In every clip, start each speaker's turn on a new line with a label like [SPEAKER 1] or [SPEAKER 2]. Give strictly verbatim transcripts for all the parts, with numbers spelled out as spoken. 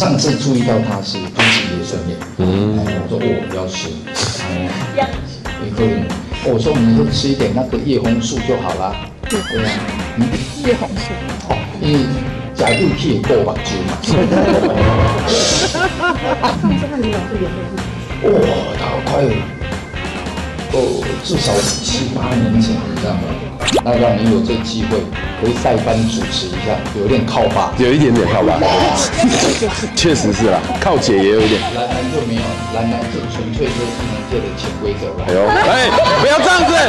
[SPEAKER 1] 上次注意到他是肚脐也顺便，嗯，我说哦不要吃，哎，也可以，我说你就吃一点那个叶红素就好啦，对呀，嗯，
[SPEAKER 2] 叶红素，
[SPEAKER 1] 哦，因为假肉气过目睭嘛。
[SPEAKER 3] 上次和李老师联络是？
[SPEAKER 1] 哇，大快，哦，至少七八年前，你知道吗？那让你有这机会可以代班主持一下，有点靠爸，
[SPEAKER 4] 有一点点靠爸，确实是啦，靠姐也有一点。
[SPEAKER 1] 男篮就没有，男篮是纯粹就是技能界的潜规则了。
[SPEAKER 4] 哎呦，哎，不要这样子！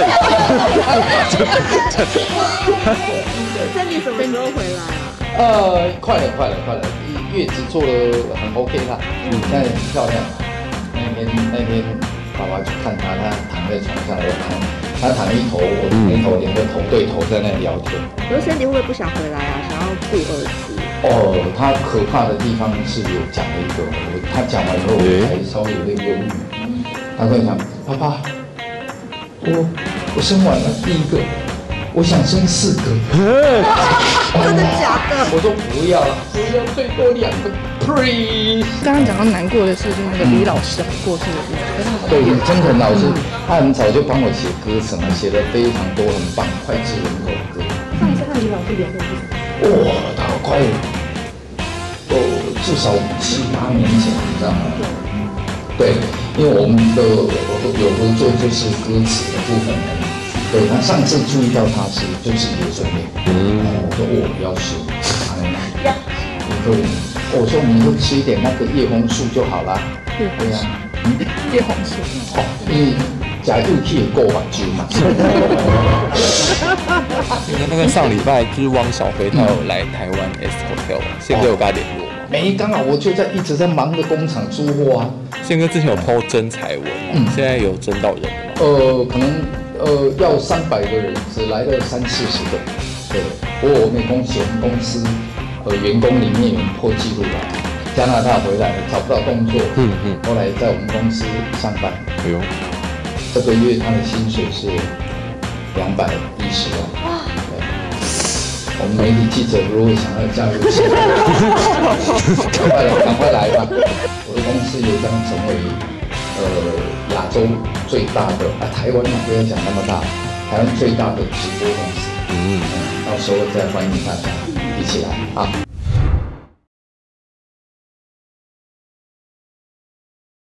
[SPEAKER 3] 那你什么时候回来啊？
[SPEAKER 1] 呃，快了，快了，快了，月子做的很 OK 啦，嗯，现在很漂亮。那天那天爸爸去看他，他躺在床上，我躺，他躺一头，我躺一头，两个头对头在那里聊天。
[SPEAKER 3] 可是身体会不会不想回来啊？想要顾儿子？
[SPEAKER 1] 哦，他可怕的地方是有讲了一个，我他讲完以后，我还稍微有点忧郁。他跟我讲，爸爸，我我生完了第一个，我想生四个。
[SPEAKER 3] 真的假的？
[SPEAKER 1] 我说不要了，不要，最多两个 ，please。
[SPEAKER 2] 刚刚讲到难过的是，就是那个李老师过世的事情。
[SPEAKER 1] 对，曾肯老师，他很早就帮我写歌词嘛，写了非常多很棒脍炙人口的歌。
[SPEAKER 3] 上次和李老师联络是什么？
[SPEAKER 1] 哇，他快，哦，至少七八年前，你知道吗？对，因为我们的有合作就是歌词的部分。对，他上次注意到他是就是也顺便，嗯，我说哦不要吃，哎，也可以，我说你就吃一点那个叶红素就好啦，对呀，嗯，
[SPEAKER 2] 叶红素，
[SPEAKER 1] 哦，因为假肉气过目睭嘛。
[SPEAKER 5] 那个上礼拜就是汪小菲他有来台湾 S Hotel， 宪哥有跟他联络吗？
[SPEAKER 1] 没，刚好我就在一直在忙着工厂出货啊。
[SPEAKER 5] 宪哥之前有 po 征才文，嗯，现在有征到人了吗？
[SPEAKER 1] 呃，可能。呃，要三百个人，只来了三四十个。对，不过我们恭喜我们公司呃员工里面有人破纪录了。加拿大回来找不到工作，嗯嗯，后来在我们公司上班。哎呦，这个月他的薪水是两百一十万。哇！对，我们媒体记者如果想要加入，赶快来，赶快来吧！我的公司也将成为呃。亚洲最大的啊，台湾不要讲那么大，台湾最大的直播公司，嗯，到时候再欢迎大家一起来啊。